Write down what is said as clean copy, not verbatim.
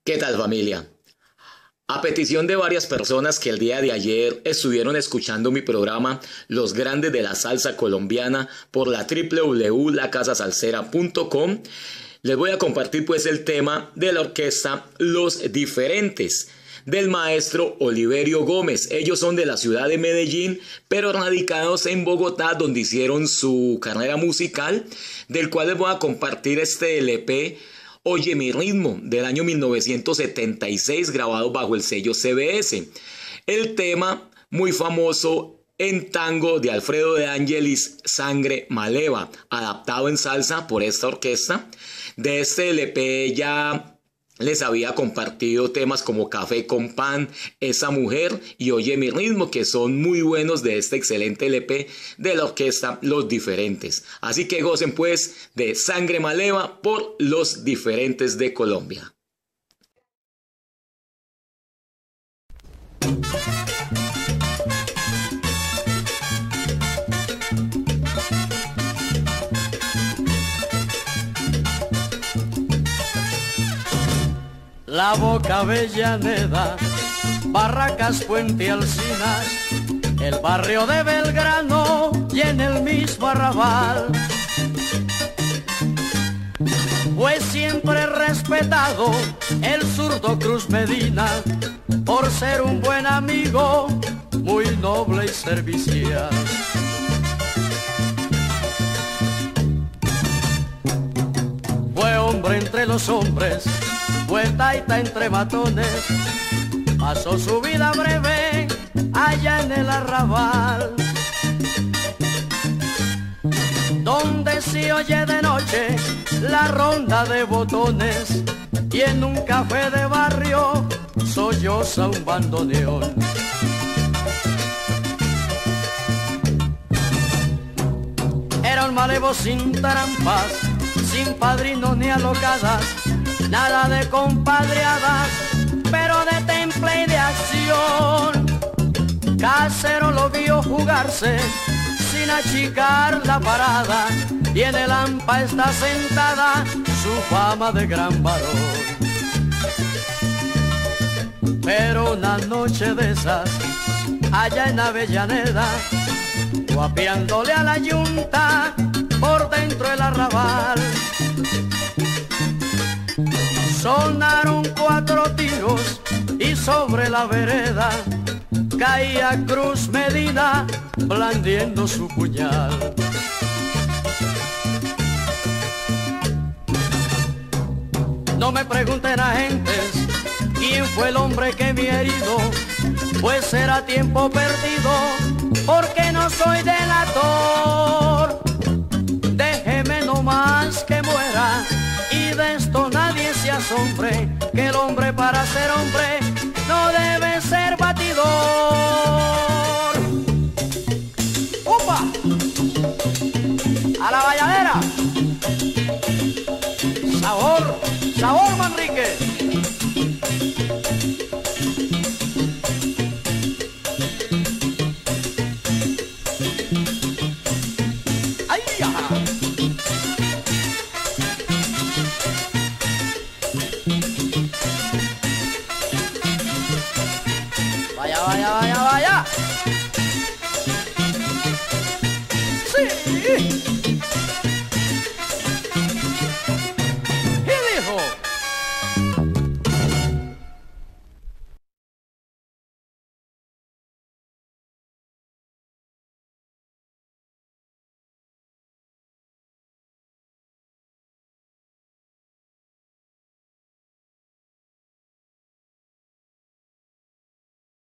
¿Qué tal, familia? A petición de varias personas que el día de ayer estuvieron escuchando mi programa Los Grandes de la Salsa Colombiana por la www.lacasasalsera.com, les voy a compartir pues el tema de la orquesta Los Diferentes del maestro Oliverio Gómez. Ellos son de la ciudad de Medellín, pero radicados en Bogotá, donde hicieron su carrera musical, del cual les voy a compartir este LP Oye mi ritmo, del año 1976, grabado bajo el sello CBS. El tema muy famoso en tango de Alfredo de Angelis, Sangre Maleva, adaptado en salsa por esta orquesta. De este LP ya les había compartido temas como Café con Pan, Esa Mujer y Oye mi ritmo, que son muy buenos de este excelente LP de la orquesta Los Diferentes. Así que gocen pues de Sangre Maleva por Los Diferentes de Colombia. La Boca Avellaneda, Barracas, Puente Alsinas, el barrio de Belgrano y en el mismo arrabal. Pues siempre he respetado el zurdo Cruz Medina por ser un buen amigo, muy noble y servicial. Fue hombre entre los hombres, fue taita entre matones, pasó su vida breve allá en el arrabal, donde se oye de noche la ronda de botones y en un café de barrio solloza un bandoneón. Era un malevo sin trampas, sin padrinos ni alocadas, nada de compadreadas, pero de temple y de acción. Casero lo vio jugarse sin achicar la parada y en el hampa está sentada su fama de gran varón. Pero una noche de esas, allá en Avellaneda, guapeándole a la yunta por dentro del arrabal, sonaron 4 tiros y sobre la vereda caía Cruz Medina blandiendo su puñal. No me pregunten agentes quién fue el hombre que me ha herido, pues será tiempo perdido porque no soy delator. Déjeme nomás que muera y de esto nadie se asombre, que el hombre para ser hombre no debe ser batidor. ¡Upa! ¡A la valladera! ¡Sabor! ¡Sabor, Manrique! ¡Ay, ajá! Vaya, vaya, vaya, vaya. Sí. Y dijo: